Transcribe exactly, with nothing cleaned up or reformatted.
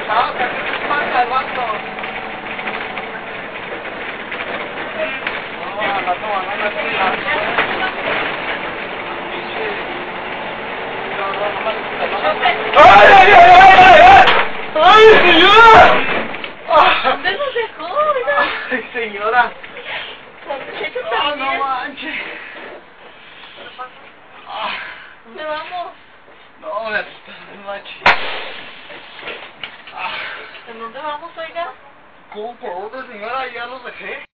Chao, que aquí se pasa el banco. No, la toma, no me tira. ¡Ay, ay, ay, ay, ay! ¡Ay, señora! ¿Dónde nos dejó? Mira. ¡Ay, señora! Muchacho ¡Ah, también. no manches! ¿Dónde vamos? No, me asusté, no manches. ¿En dónde vamos, oiga? ¿Cómo por dónde, señora? Ya los dejé.